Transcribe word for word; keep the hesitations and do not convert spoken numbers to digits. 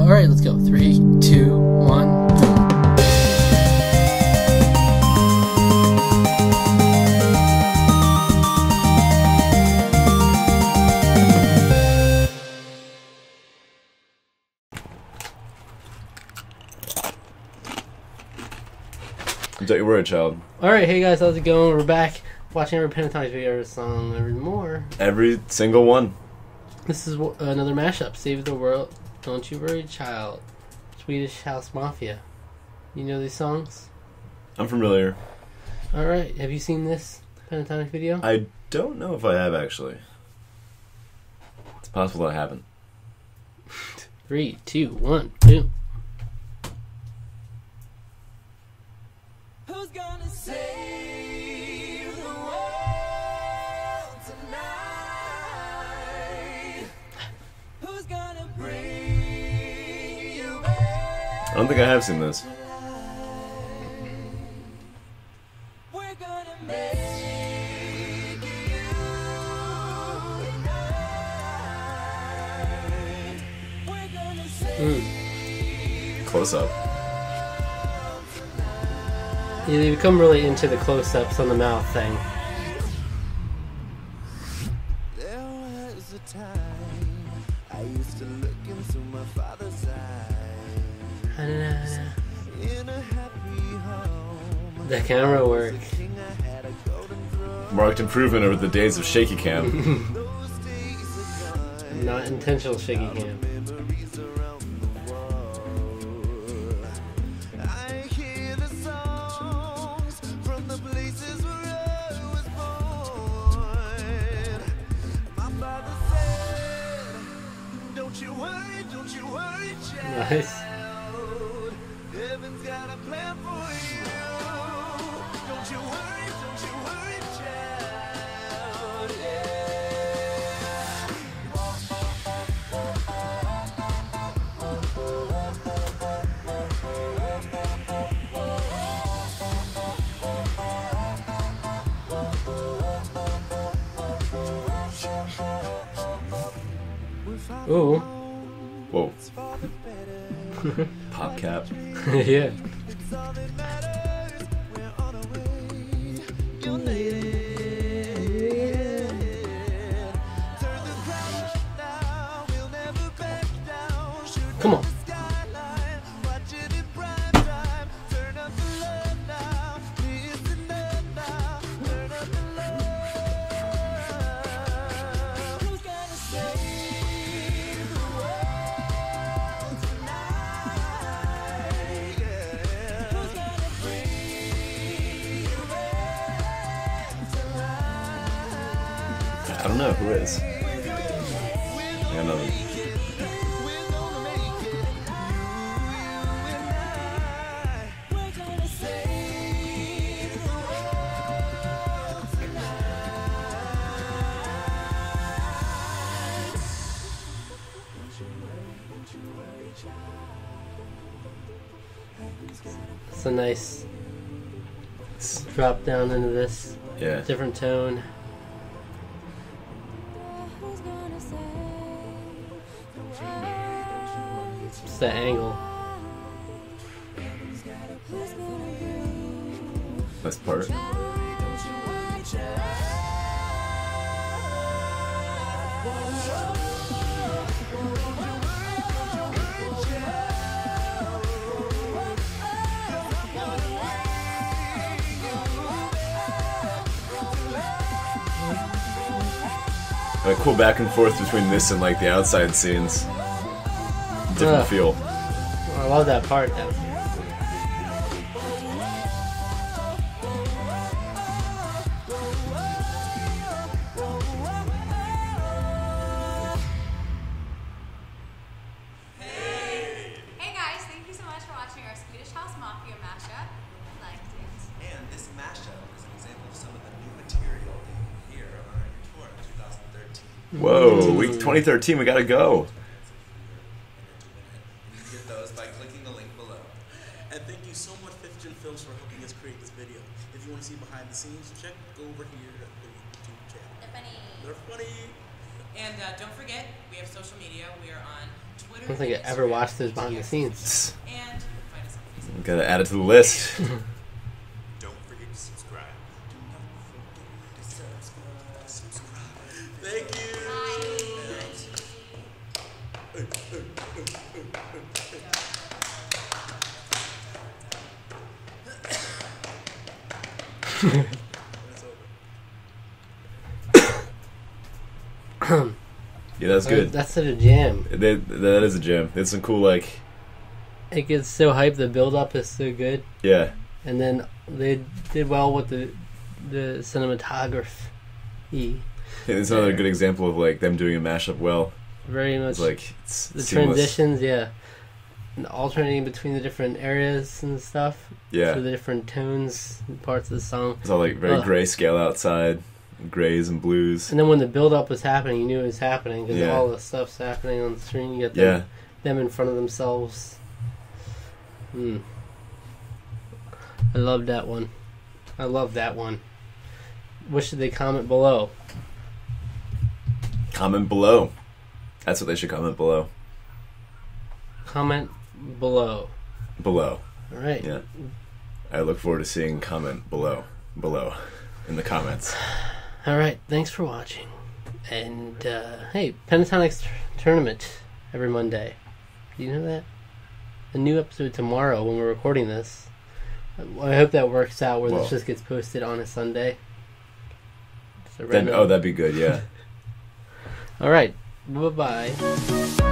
Alright, let's go. Three, two, one, boom. Don't you worry, child. Alright, hey guys, how's it going? We're back watching every Pentatonic video, every song, every more. Every single one. This is w- another mashup. Save the World, Don't You Worry, Child. Swedish House Mafia. You know these songs? I'm familiar. Alright, have you seen this Pentatonic video? I don't know if I have, actually. It's possible that I haven't. Three, two, one, boom. Who's gonna save the world tonight? Who's gonna bring you back? I don't think I have seen this. We're gonna make you tonight. We're gonna save Mm. Close up. Yeah, they become really into the close-ups on the mouth thing. There was a time I used to look into my father's eyes. In a happy home. The camera work. King, I had a golden throne. Marked improvement over the days of shaky cam. Those days are gone. Not intentional shaky cam. Memories around the world. I hear the songs from the places where I was born. My father said, don't you worry, don't you worry, child. Nice. Heaven's got a plan for you. Don't you worry, don't you worry, child. Yeah. Ooh. Whoa. Pop cap. Yeah. It's all that matters. We're on our way. Your lady. Turn the crowd now. We'll never back down. Shoot Come up on. the skyline. Watch it in prime time. Turn up the love now. Listen up now. Turn up the love. Who's gonna save the world tonight? Yeah. Who's gonna bring you back to life? I don't know. Who is? I got nothing. We're gonna make it. You and I. We're gonna save the world tonight. It's a nice drop down into this Yeah. different tone. Who's gonna save the world? Just the angle. Who's gonna bring This part. A cool back and forth between this and like the outside scenes. Different Ugh. feel. I love that part though. Hey guys, thank you so much for watching our Swedish House Mafia mashup. We liked it. And this mashup is an example of some of the new material that you hear on our tour in twenty thirteen. Whoa, week twenty thirteen, we gotta go. You can get those by clicking the link below. And thank you so much, Fifth Gen Films, for helping us create this video. If you want to see behind the scenes, check go over here to the YouTube channel. They're funny. They're funny. And uh, don't forget, we have social media. We are on I don't think I ever watched those behind the scenes. And find us on Facebook. Gotta add it to the list. Don't forget to subscribe. Thank you. Yeah, that's good. That's such a jam. That, that is a gem. It's some cool, like, It gets so hyped. The build up is so good, yeah. and then they did well with the the cinematography. It's another good example of, like, them doing a mashup well. Very much It's like, it's the seamless. transitions, yeah, and alternating between the different areas and stuff. Yeah. through the different tones and parts of the song. It's all, like, very Ugh. grayscale outside. Grays and blues. And then when the build up was happening, you knew it was happening because Yeah. all the stuff's happening on the screen. You got them, Yeah. them in front of themselves. Hmm. I love that one. I love that one. What should they comment below? Comment below. That's what they should comment below. Comment below. Below. All right. Yeah. I look forward to seeing comment below. Below. In the comments. All right. Thanks for watching. And uh, hey, Pentatonics t- tournament every Monday. Do you know that? A new episode tomorrow when we're recording this. I hope that works out where Whoa. this just gets posted on a Sunday. Just a Then, random- oh, that'd be good, yeah. All right. Bye bye.